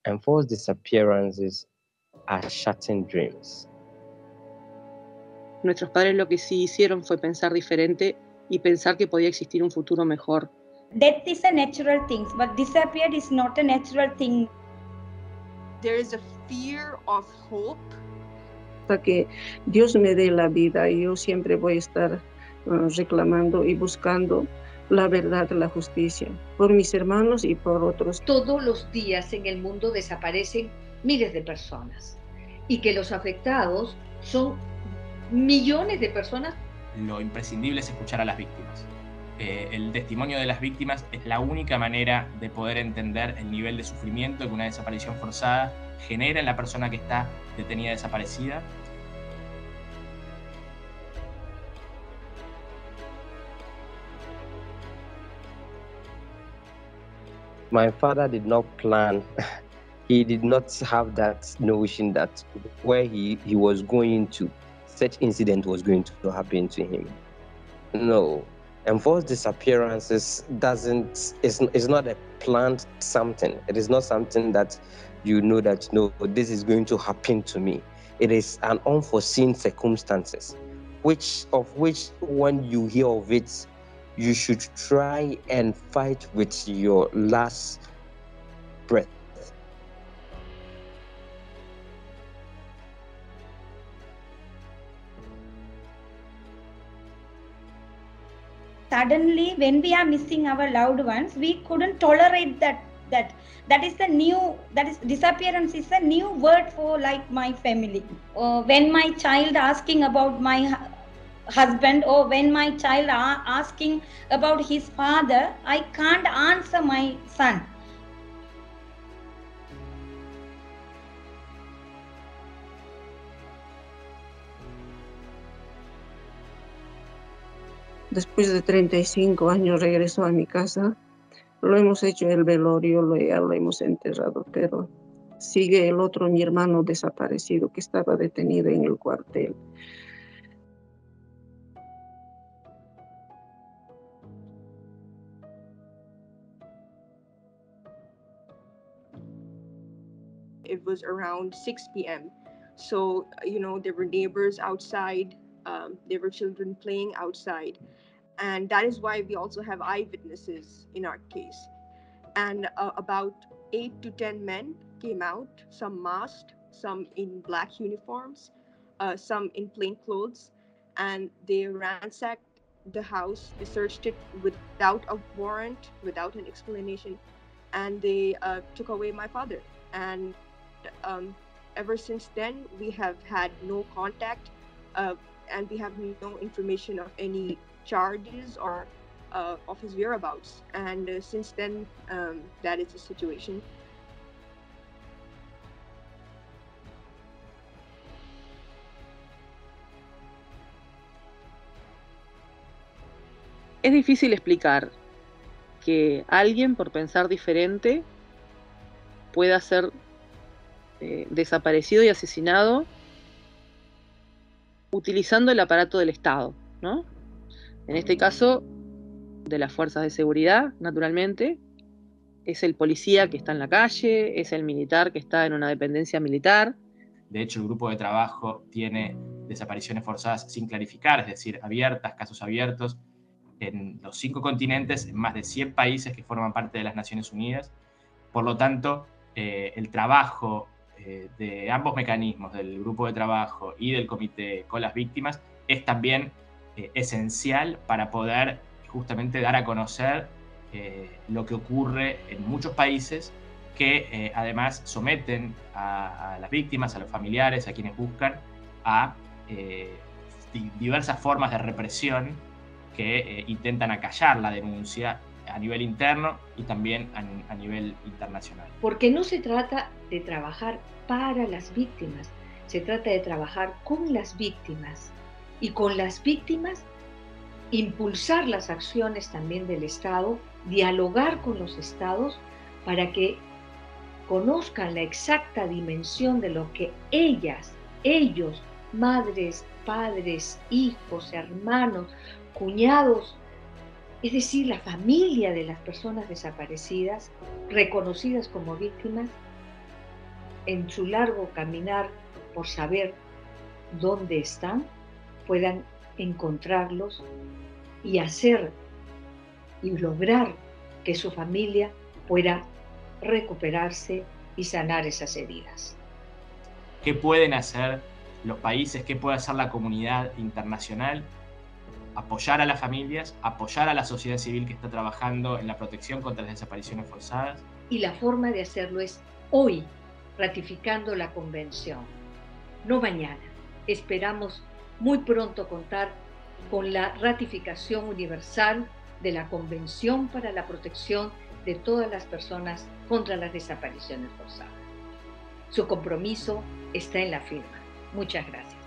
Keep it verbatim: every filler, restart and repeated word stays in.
Enforced disappearances are shattered dreams. Nuestros padres lo que sí hicieron fue pensar diferente y pensar que podía existir un futuro mejor. Death is a natural thing, but disappear is not a natural thing. There is a fear of hope. Hasta que Dios me dé la vida, yo siempre voy a estar uh, reclamando y buscando la verdad, la justicia, por mis hermanos y por otros. Todos los días en el mundo desaparecen miles de personas y que los afectados son millones de personas. Lo imprescindible es escuchar a las víctimas. Eh, el testimonio de las víctimas es la única manera de poder entender el nivel de sufrimiento que una desaparición forzada genera en la persona que está detenida desaparecida. My father did not plan. He did not have that notion that where he, he was going to, such incident was going to happen to him. No. Enforced disappearances doesn't, it's, it's not a planned something. It is not something that you know that, no, this is going to happen to me. It is an unforeseen circumstances, which of which when you hear of it, you should try and fight with your last breath. Suddenly, when we are missing our loved ones, we couldn't tolerate that. That that is the new. That is disappearance is a new word for like my family. Uh, when my child asking about my husband, or when my child are asking about his father, I can't answer my son. Después de treinta y cinco años regresó a mi casa. Lo hemos hecho el velorio, lo, ya lo hemos enterrado, pero sigue el otro, mi hermano desaparecido, que estaba detenido en el cuartel. It was around six p.m. So, you know, there were neighbors outside. Um, there were children playing outside. And that is why we also have eyewitnesses in our case. And uh, about eight to ten men came out, some masked, some in black uniforms, uh, some in plain clothes. And they ransacked the house. They searched it without a warrant, without an explanation. And they uh, took away my father. And um, ever since then, we have had no contact. Uh, and we have no information of any charges or uh, of his whereabouts. And uh, since then, um, that is the situation. Es difícil explicar que alguien, por pensar diferente, pueda ser eh, desaparecido y asesinado utilizando el aparato del Estado, ¿no? En este caso, de las fuerzas de seguridad, naturalmente, es el policía que está en la calle, es el militar que está en una dependencia militar. De hecho, el grupo de trabajo tiene desapariciones forzadas sin clarificar, es decir, abiertas, casos abiertos, en los cinco continentes, en más de cien países que forman parte de las Naciones Unidas. Por lo tanto, eh, el trabajo eh, de ambos mecanismos, del grupo de trabajo y del comité con las víctimas, es también eh, esencial para poder justamente dar a conocer eh, lo que ocurre en muchos países que eh, además someten a, a las víctimas, a los familiares, a quienes buscan, a eh, diversas formas de represión que eh, intentan acallar la denuncia a nivel interno y también a, a nivel internacional. Porque no se trata de trabajar para las víctimas, se trata de trabajar con las víctimas y con las víctimas impulsar las acciones también del Estado, dialogar con los estados para que conozcan la exacta dimensión de lo que ellas, ellos, madres, padres, hijos, hermanos, cuñados, es decir, la familia de las personas desaparecidas, reconocidas como víctimas, en su largo caminar por saber dónde están, puedan encontrarlos y hacer y lograr que su familia pueda recuperarse y sanar esas heridas. ¿Qué pueden hacer los países? ¿Qué puede hacer la comunidad internacional? Apoyar a las familias, apoyar a la sociedad civil que está trabajando en la protección contra las desapariciones forzadas. Y la forma de hacerlo es hoy, ratificando la convención, no mañana. Esperamos muy pronto contar con la ratificación universal de la Convención para la Protección de todas las personas contra las desapariciones forzadas. Su compromiso está en la firma. Muchas gracias.